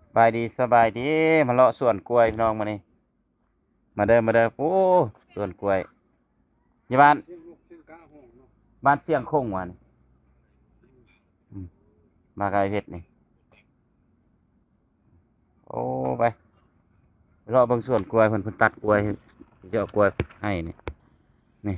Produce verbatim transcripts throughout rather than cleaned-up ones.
บายดีสบายดีมาเลาะสวนกล้วยพี่น้องมานี่มาเด้อมาเด้อโอ้สวนกล้วยอยู่บ้านบ้านเสียงคงวันมาไกลเพชรนี่โอ้ไปเลาะเบางสวนกล้วยเพิ่นเพิ่นตัดกล้วยจะเอากล้วยให้นี่นี่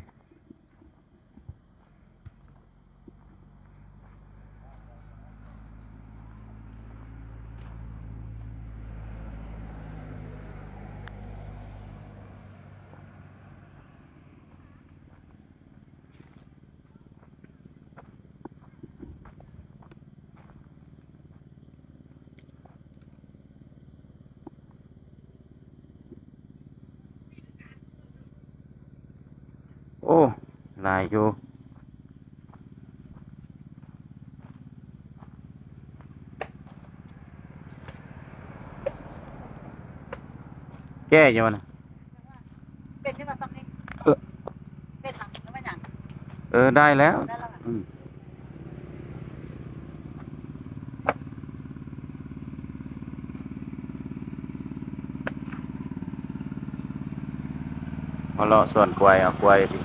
โอ้หลายอยู่แก่อยู่นะเป็นที่มาซ้ำนี่เออเป็นหลังแล้วไม่หนังเออได้แล้วได้แล้วอืมมาเลาะสวนกล้วยเอากล้วยดิ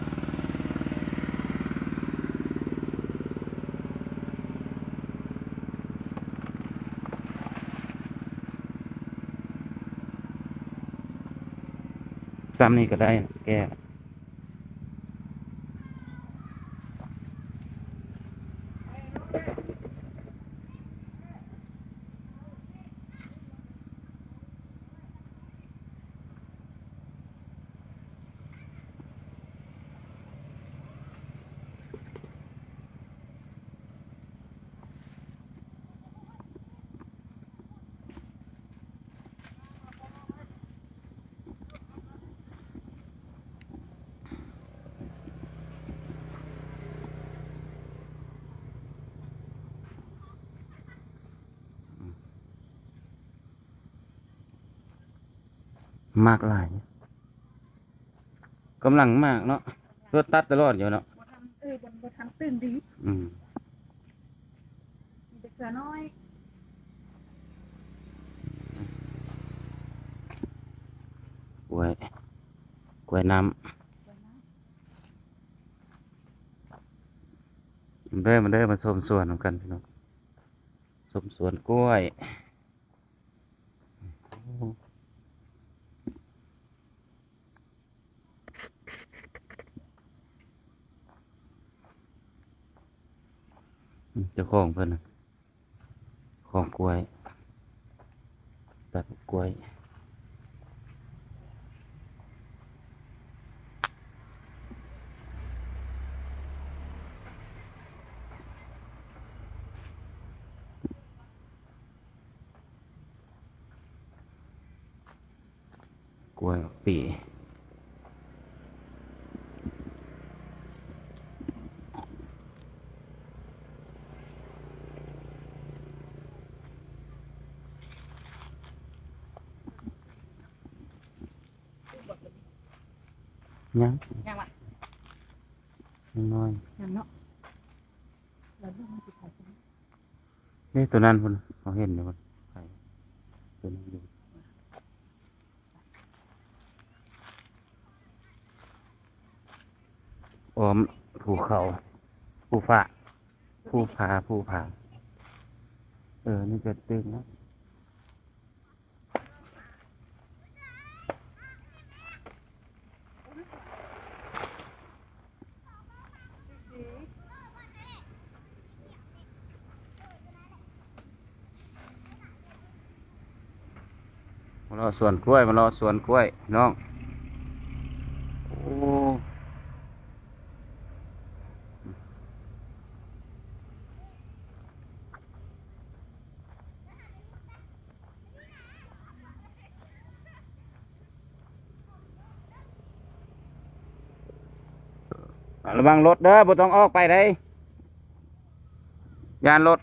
ซ้ำนี่ก็ได้แก่มากหลายกำลังมากเนาะรถตัดตลอดอยู่เนาะบทำเออบนบททำตื่นดีอืมมีแต่เสือน้อยกล้วยกล้วยน้ำมันเด้อมันเด้อมาชมสวนเหมือนกันพี่น้องชมสวนกล้วยโอ้เจ้าของเพิ่นน่ะของกล้วยตัดกล้วยกล้วยปียังยังวะยังน้อยยังเนาะแล้วดูมันติดไข่กันนี่ตัวนั้นพุ่นเขาเห็นอยู่พุ่นไข่ตัวนั้นอยู่อ้อมภูเขาภูฟ้าภูผาภูผาเออนี่จะตึงนะมารอสวนกล้วยมารอสวนกล้วยน้องโอ้ระวังรถเด้อบ่ต้องออกไปได้ยานรถ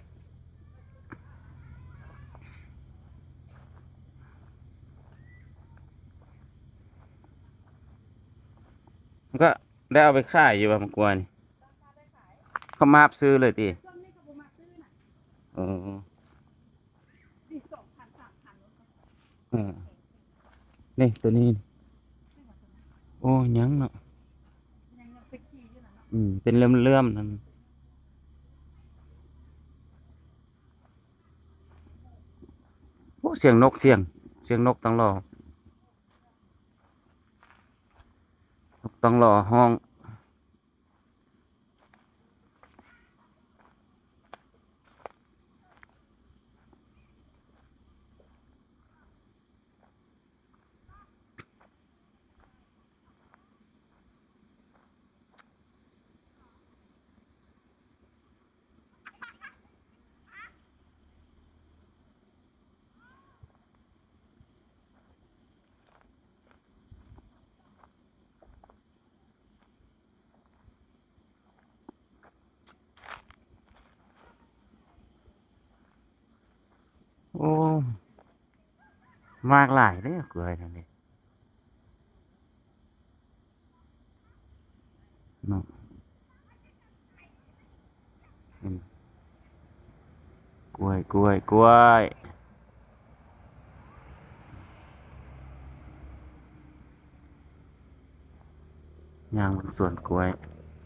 มันก็ได้เอาไปขายอยู่ว่ามากวนเขามาบซื้อเลยตีช่วงนี้ก็บ่มาซื้อน่ะเออสี่สองพันเออนี่ตัวนี้โอ้ยังเนาะยังยังไปขี่อยู่น่ะเนาะอืมเป็นเลื่อมๆนั่นโอ้เสียงนกเสียงเสียงนกต้องรอนกต้องรอห้องโอ้มากหลายเด้อเกลือนั่นนี่เนาะอืมกล้วยกล้วยกล้วยย่างบนสวนกล้วย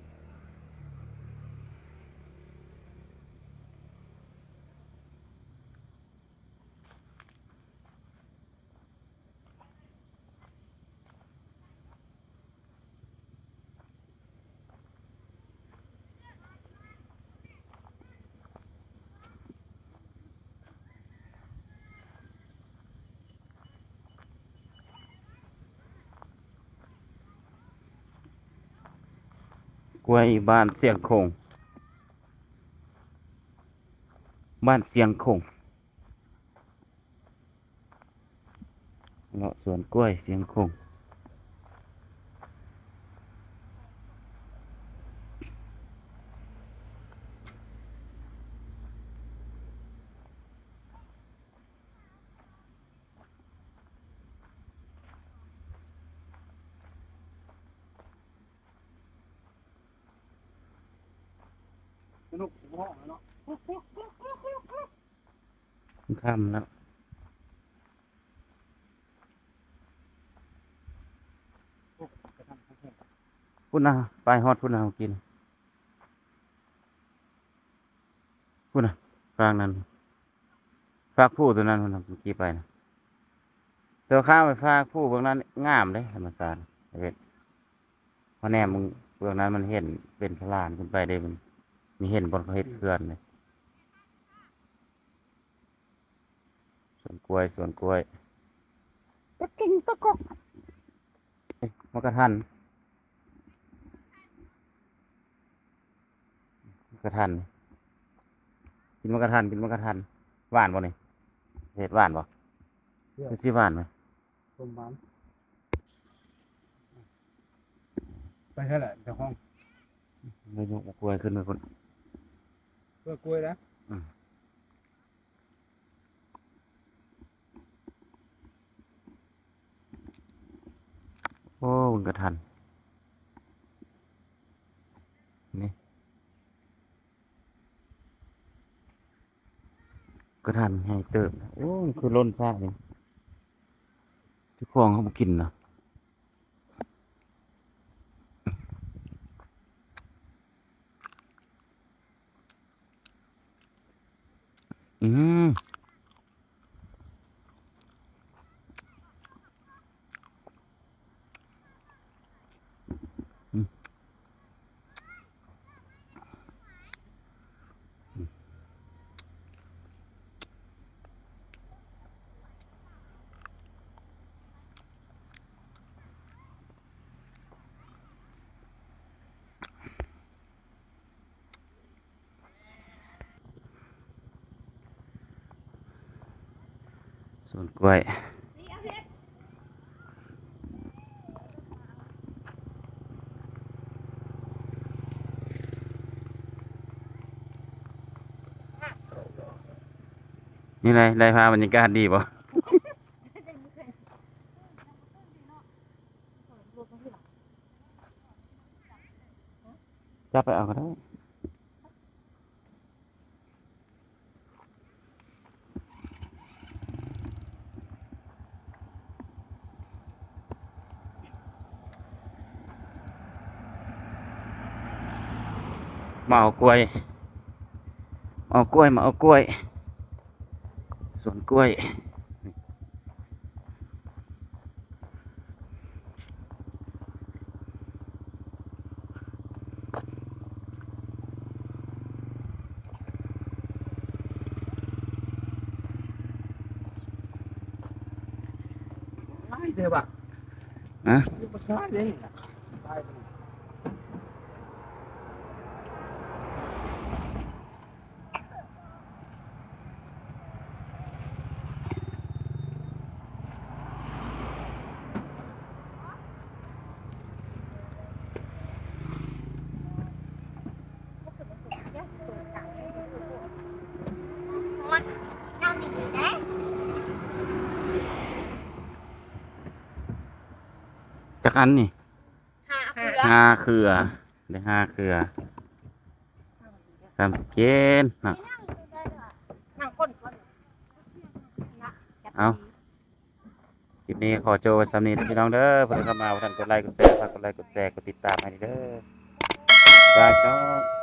กล้วยบ้านเสียงคงบ้านเสียงคงเลาะสวนกล้วยเสียงคงสนุกห้องเนาะค่ำแล้วกระทำทั้งแห่งพุ่นนะไปฮอดพุ่นนะเอากินพุ่นนะฟางนั้นฟากผู้ตัวนั้นพุ่นนะเมื่อกี้ไปนะตัวข้าวไปฟากผู้เบื้องนั้นงามเลยธรรมศาสตร์เวทเพราะแน่มึงเบื้องนั้นมันเห็นเป็นพลานขึ้นไปได้มันมีเห็นบนเขาเห็ดเขื่อนเลยสวนกล้วยสวนกล้วยตะกิ่งตะกอกมะกระทันมะกระทันกินมะกระทันกินมะกระทันหวานบ่นี่เห็ดหวานบ่เป็นสิหวานไหมต้มบ้านไปเท่าไหร่เจ้าห้องไม่ยกกล้วยขึ้นไปคนเพื่อกล้วยนะโอ้มันกระทันนี่กระทันให้เติมโอ้มันคือล้นซ่าเลยที่คลองเขามากินนะอืมอืมส่วนกล้วยนี่ไรได้พาบรรยากาศดีป่ะจับไปเอาก็ได้มาเอากล้วยมาเอากล้วยมาเอากล้วยสวนกล้วยไม่เจอปะนะอยู่บนซ้ายเลยตายไปมันนั่งดีๆนะจักอันนี่หาเพื่อห้าเครือได้ห้าเครือสามสิบเกนนะนั่งก้นก้นนะเอาคลิปนี้ขอโจไว้สำนีพี่น้องเด้อเพื่อนเข้ามาท่านกดไลค์กดแชร์ฝากกดไลค์กดแชร์กดติดตามให้เด้อบายจ้า